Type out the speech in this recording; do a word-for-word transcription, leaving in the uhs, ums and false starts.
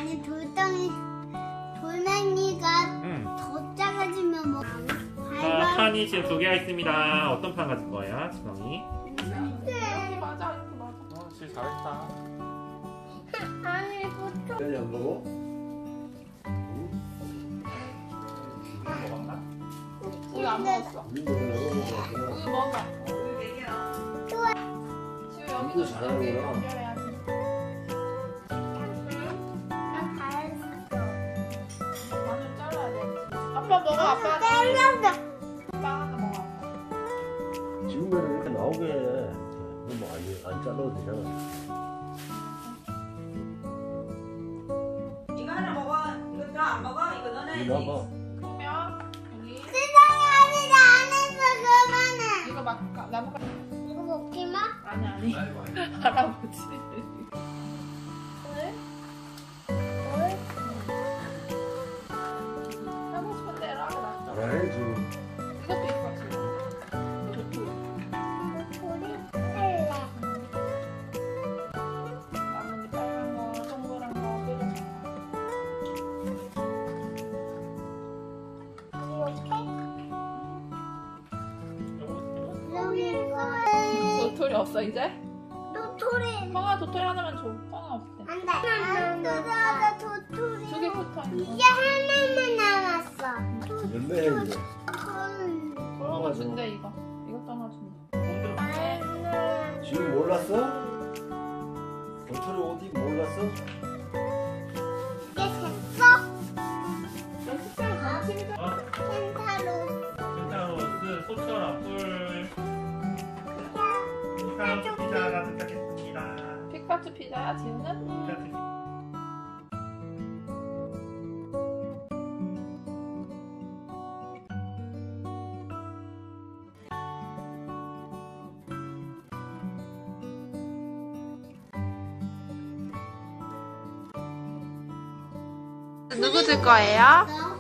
아니 돌덩이 돌멩이가 응. 더 작아지면 뭐? 자, 판이 지금 두 개가 있습니다. 어떤 판 가질 거야, 지성이? 네. 맞아, 이렇게 맞아. 어, 진짜 잘했다. 아니 보통 빨리 안 먹어? 먹었나? 우리 안 먹었어. 우리 먹으려고 먹었구나. 우리 먹어. 우리 네 개야. 지금 여기도 우리도 잘하는구나. 연결해야지. 난 잘했어. 마늘 잘라야 돼. 아빠 먹어, 아빠. 잘랐어. 아빠 하나 먹어. 지금은 이렇게 나오게 해. 너무 안, 안 잘라도 되잖아. 이거 하나 먹어. 이거 다 안 먹어? 이거 넣어놔야지. 이거 봐봐. 그러면 여기 세상에 아직 안 했어 그러면은. 이거 막 나무 가. 이거 먹지 마. 아니 아니. 할아버지. 왜? 왜? 하고 싶은 대로 하고 나. 알아야지. 이것도 있어 지금. 우리 할래. 나뭇잎 빨간 거, 동그란 거 끓여서. 여기 이거. 도토리 없어 이제? 도토리. 형아 도토리 하나만 줘. 형아 없대. 안 돼. 안 뜯어서 도토리. 두 개 붙어 있는 이제 하나만 남았어. 열매 해 이제. 도토리. 그런 거 준대 이거. 이것도 하나 준대. 나는 지금 몰랐어? 도토리 어디 몰랐어? 이게 됐어? 너 식사를 점심이다. 어, 켄타로. 켄타로스, 소처럼 꿀. 켄타로스 피자가 도착했습니다. 픽파트 피자야 지우는? 픽파트 누구 줄 거예요? 너